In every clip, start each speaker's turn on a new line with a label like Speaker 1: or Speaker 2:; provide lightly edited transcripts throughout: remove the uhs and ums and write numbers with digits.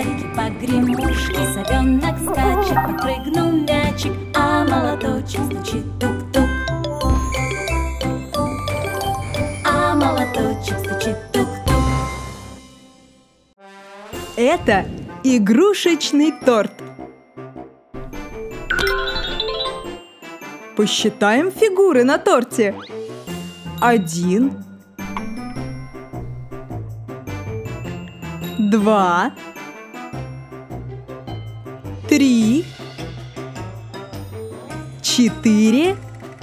Speaker 1: шарики, погремушки, совенок скачет, подпрыгнул мячик, а молоточек стучит тук-тук. А молоточек стучит тук-тук.
Speaker 2: Это игрушечный торт. Посчитаем фигуры на торте. 1, 2, 3, 4,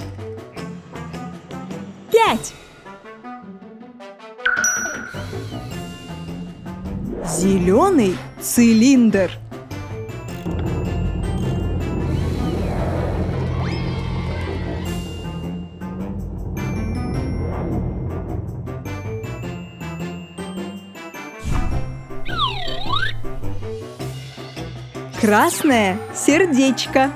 Speaker 2: 5. Зеленый цилиндр. Красное сердечко.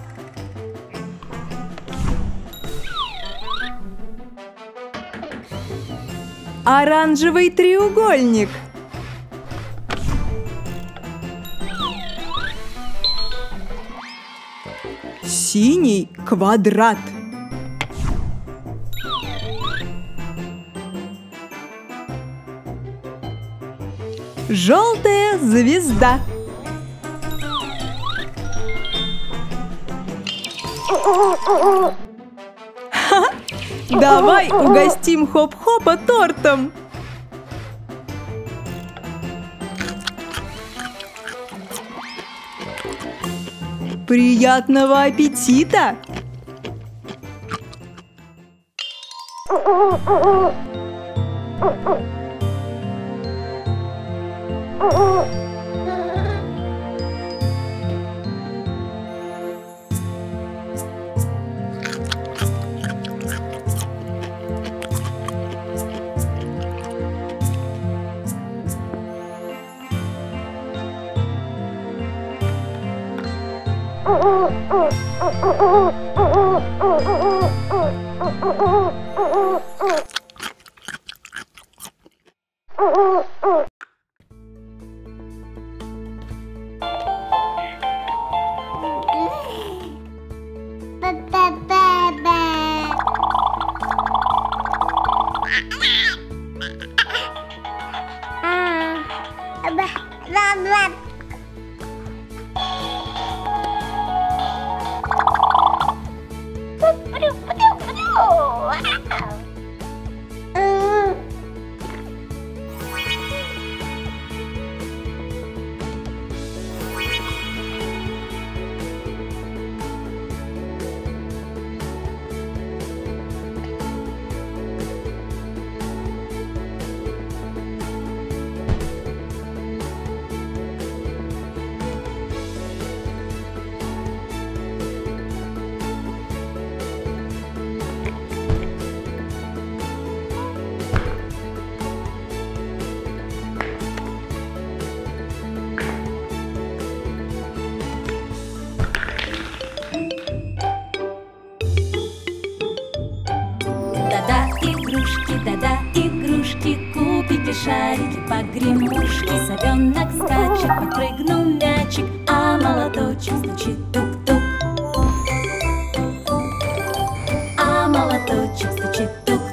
Speaker 2: Оранжевый треугольник. Синий квадрат. Желтая звезда. Ха! Давай угостим Хоп-Хопа тортом. Приятного аппетита!
Speaker 1: Да-да, игрушки, кубики, шарики, погремушки, совенок скачет, подпрыгнул мячик, а молоточек стучит тук-тук. А молоточек стучит тук-тук.